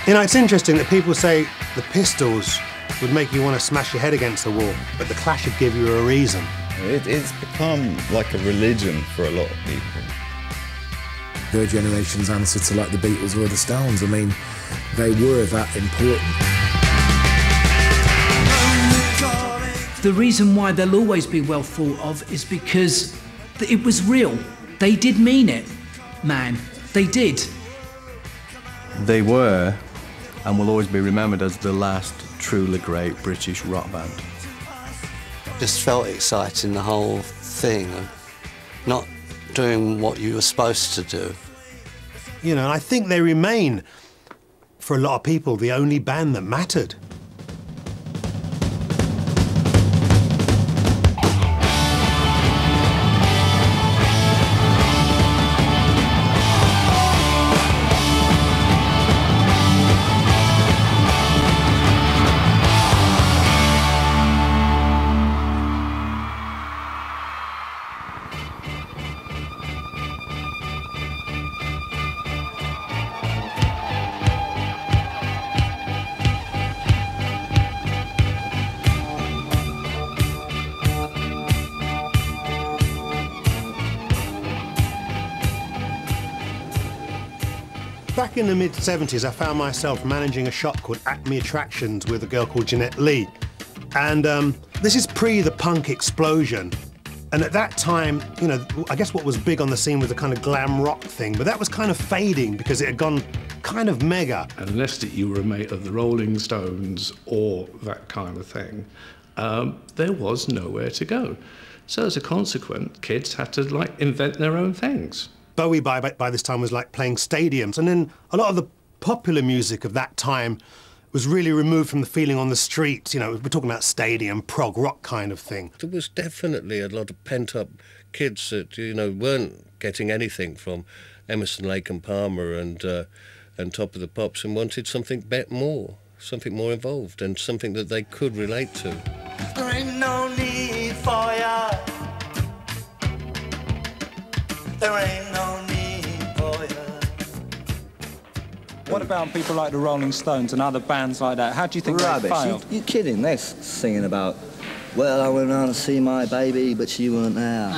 You know, it's interesting that people say the Pistols would make you want to smash your head against the wall, but the Clash would give you a reason. It's become like a religion for a lot of people. Her generation's answer to like the Beatles or the Stones, I mean, they were that important. The reason why they'll always be well thought of is because it was real. They did mean it, man. They did. They were, and will always be remembered as the last truly great British rock band. Just felt exciting, the whole thing of not doing what you were supposed to do. You know, I think they remain, for a lot of people, the only band that mattered. Back in the mid-70s, I found myself managing a shop called Acme Attractions with a girl called Jeanette Lee. And this is pre the punk explosion. And at that time, you know, I guess what was big on the scene was the kind of glam rock thing, but that was kind of fading because it had gone kind of mega. Unless you were a mate of the Rolling Stones or that kind of thing, there was nowhere to go. So as a consequence, kids had to, like, invent their own things. Bowie by this time was like playing stadiums, and then a lot of the popular music of that time was really removed from the feeling on the streets. You know, we're talking about stadium, prog rock kind of thing. There was definitely a lot of pent-up kids that, you know, weren't getting anything from Emerson, Lake and Palmer and Top of the Pops, and wanted something more involved and something that they could relate to. There ain't no need for ya. There ain't no need for ya. What about people like the Rolling Stones and other bands like that? How do you think they failed? You're kidding. They're singing about, well, I went on to see my baby, but she weren't there.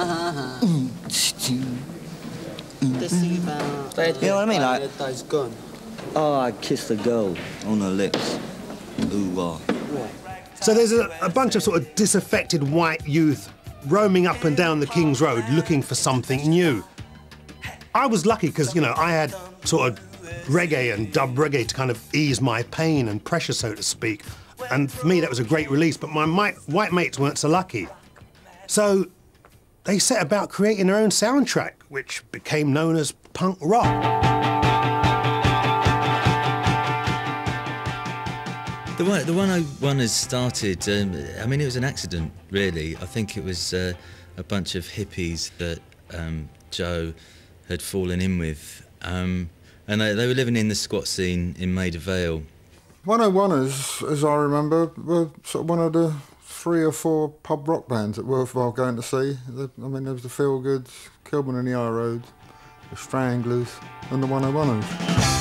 You know what I mean? Like, oh, I kissed a girl on her lips. Ooh, So there's a bunch of sort of disaffected white youth roaming up and down the King's Road looking for something new. I was lucky because, you know, I had sort of reggae and dub reggae to kind of ease my pain and pressure, so to speak. And for me, that was a great release, but my white mates weren't so lucky. So they set about creating their own soundtrack, which became known as punk rock. The 101 has started, I mean, it was an accident, really. I think it was a bunch of hippies that Joe had fallen in with. And they were living in the squat scene in Maida Vale. 101ers, as I remember, were sort of one of the 3 or 4 pub rock bands that were worthwhile going to see. I mean, there was the Feel Goods, Kilburn and the High Road, the Stranglers, and the 101ers.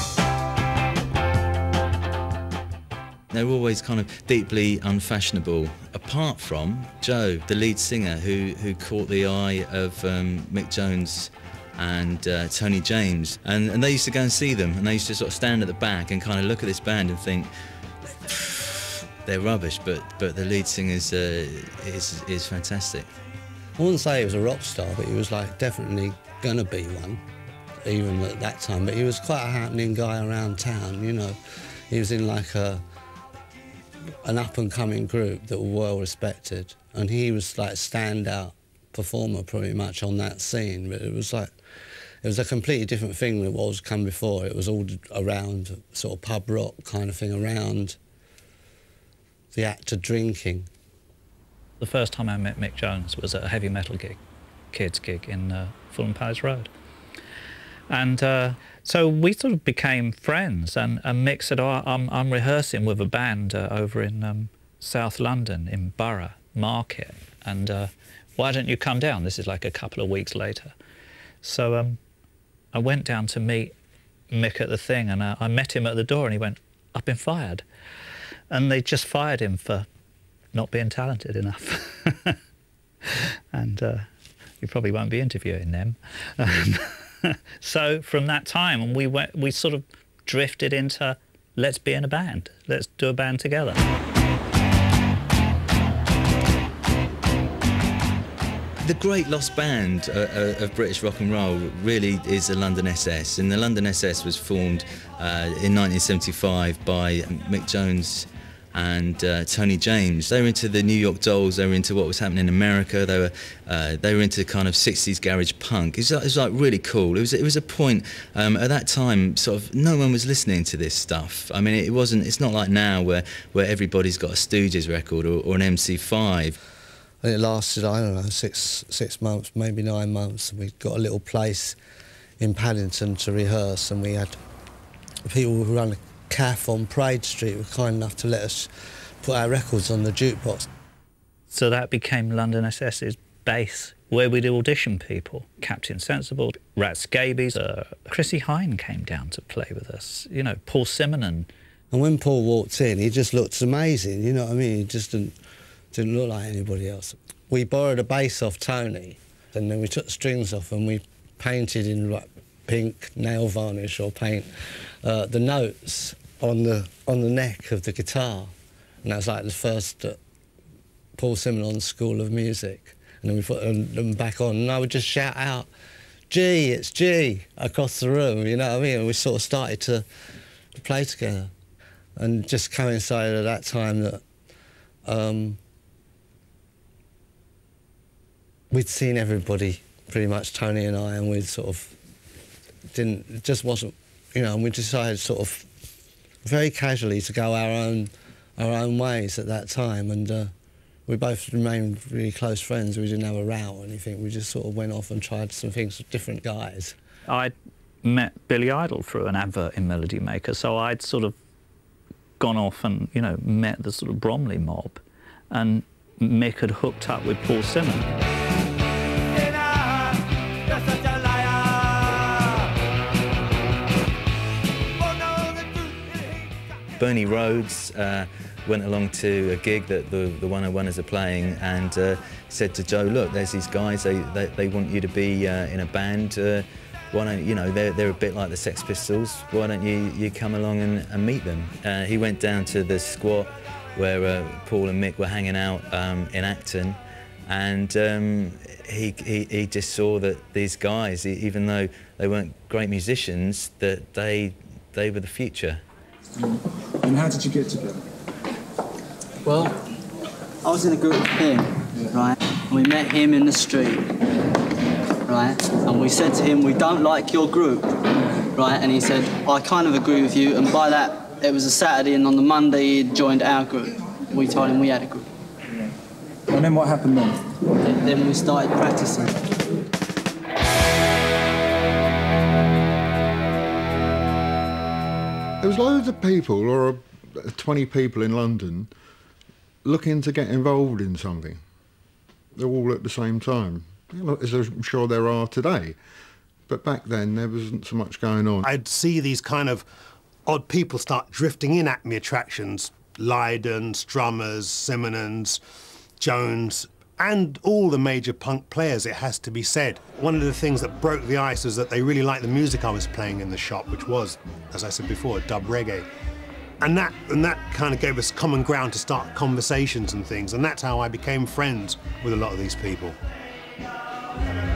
They were always kind of deeply unfashionable, apart from Joe, the lead singer, who caught the eye of Mick Jones and Tony James. And they used to go and see them, and they used to sort of stand at the back and kind of look at this band and think, they're rubbish, but the lead singer is fantastic. I wouldn't say he was a rock star, but he was like definitely gonna be one, even at that time. But he was quite a happening guy around town, you know. He was in like an up-and-coming group that were well-respected, and he was like a standout performer pretty much on that scene. But it was a completely different thing than what was come before. It was all around sort of pub rock kind of thing, around the act of drinking. The first time I met Mick Jones was at a heavy metal kids gig in Fulham Palace Road. And so we sort of became friends, and Mick said, oh, I'm rehearsing with a band over in South London, in Borough Market, and why don't you come down? This is like a couple of weeks later. So I went down to meet Mick at the thing, and I met him at the door, and he went, "I've been fired." And they just fired him for not being talented enough. And you probably won't be interviewing them. So from that time, we sort of drifted into, let's be in a band. Let's do a band together. The great lost band of British rock and roll really is the London SS, and the London SS was formed in 1975 by Mick Jones and Tony James. They were into the New York Dolls, they were into what was happening in America, they were into kind of 60s garage punk. It was like really cool. It was a point at that time, sort of no one was listening to this stuff. I mean, it's not like now where everybody's got a Stooges record or an MC5. It lasted, I don't know, six months, maybe 9 months. We got a little place in Paddington to rehearse, and we had people who run a cafe on Parade Street were kind enough to let us put our records on the jukebox. So that became London SS's base, where we'd audition people. Captain Sensible, Rat Scabies, Chrissie Hynde came down to play with us, you know, Paul Simonon. And when Paul walked in, he just looked amazing, you know what I mean? He just didn't look like anybody else. We borrowed a bass off Tony, and then we took the strings off and we painted in like pink nail varnish or paint the notes on the neck of the guitar, and that was like the first Paul Simonon School of Music. And then we put them back on, and I would just shout out, "G, it's G," across the room, you know what I mean? And we sort of started to play together, and just coincided at that time that we'd seen everybody, pretty much, Tony and I, and we sort of it just wasn't, you know, and we decided sort of very casually to go our own ways at that time, and we both remained really close friends. We didn't have a row or anything. We just sort of went off and tried some things with different guys. I'd met Billy Idol through an advert in Melody Maker, so I'd sort of gone off and, you know, met the sort of Bromley mob, and Mick had hooked up with Paul Simonon. Bernie Rhodes went along to a gig that the 101ers are playing, and said to Joe, "Look, there's these guys, they want you to be in a band. Why don't you know, they're a bit like the Sex Pistols, why don't you come along and meet them?" He went down to the Squat where Paul and Mick were hanging out in Acton, and he just saw that these guys, even though they weren't great musicians, that they were the future. And how did you get together? Well, I was in a group with him, right? And we met him in the street, right? And we said to him, "We don't like your group," right? And he said, "I kind of agree with you." And by that, it was a Saturday, and on the Monday, he joined our group. We told him we had a group. And then what happened then? Then we started practicing. There was loads of people, or 20 people in London, looking to get involved in something. They're all at the same time, as I'm sure there are today. But back then, there wasn't so much going on. I'd see these kind of odd people start drifting in Acme Attractions. Lydon, Strummers, Simonons, Jones, and all the major punk players, it has to be said. One of the things that broke the ice was that they really liked the music I was playing in the shop, which was, as I said before, dub reggae. And that kind of gave us common ground to start conversations and things, and that's how I became friends with a lot of these people.